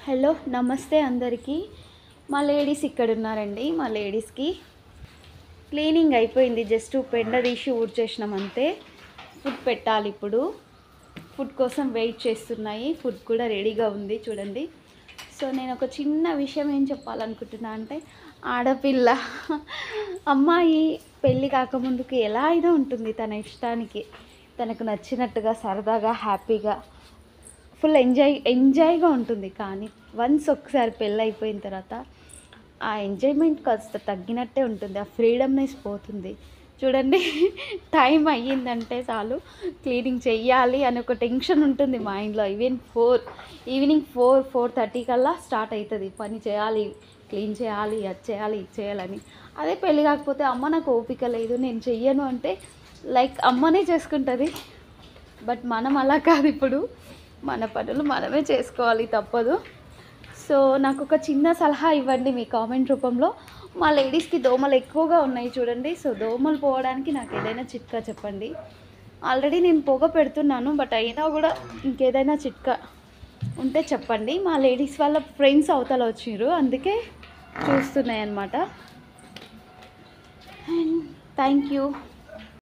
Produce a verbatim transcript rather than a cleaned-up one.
Hello నమస్తే అందరికీ. మా లేడీస్ ఇక్కడ ఉన్నారండి. మా లేడీస్కి క్లీనింగ్ అయిపోయింది, జస్ట్ పెండ తీసి ఊడ్చేసినాం అంతే. ఫుడ్ పెట్టాలి ఇప్పుడు. ఫుడ్ కోసం వెయిట్ చేస్తున్నాయి. ఫుడ్ కూడా రెడీగా ఉంది చూడండి. సో నేను ఒక చిన్న విషయం ఏం చెప్పాలనుకుంటున్నా అంటే, ఆడపిల్ల అమ్మాయి పెళ్ళి కాకముందుకు ఎలా అయినా ఉంటుంది తన ఇష్టానికి, తనకు నచ్చినట్టుగా సరదాగా హ్యాపీగా ఫుల్ ఎంజాయ్ ఎంజాయ్గా ఉంటుంది. కానీ వన్స్ ఒకసారి పెళ్ళి అయిపోయిన తర్వాత ఆ ఎంజాయ్మెంట్ కాస్త తగ్గినట్టే ఉంటుంది, ఆ ఫ్రీడమ్నెస్ పోతుంది. చూడండి, టైం అయ్యిందంటే చాలు క్లీనింగ్ చెయ్యాలి అని ఒక టెన్షన్ ఉంటుంది మైండ్లో. Even four evening four four thirty కల్లా స్టార్ట్ అవుతుంది పని చేయాలి, క్లీన్ చేయాలి, అది చేయాలి, ఇది చేయాలని. అదే పెళ్ళి కాకపోతే అమ్మ నాకు ఓపిక లేదు నేను చెయ్యను అంటే లైక్ అమ్మనే చేసుకుంటుంది. బట్ మనం అలా కాదు, ఇప్పుడు మన పనులు మనమే చేసుకోవాలి, తప్పదు. సో నాకు ఒక చిన్న సలహా ఇవ్వండి మీ కామెంట్ రూపంలో. మా లేడీస్కి దోమలు ఎక్కువగా ఉన్నాయి చూడండి. సో దోమలు పోవడానికి నాకు ఏదైనా చిట్కా చెప్పండి. ఆల్రెడీ నేను పొగ పెడుతున్నాను, బట్ అయినా కూడా ఇంకేదైనా చిట్కా ఉంటే చెప్పండి. మా లేడీస్ వాళ్ళ ఫ్రెండ్స్ అవతల వచ్చిర్రు, అందుకే చూస్తున్నాయి అన్నమాట. And thank you.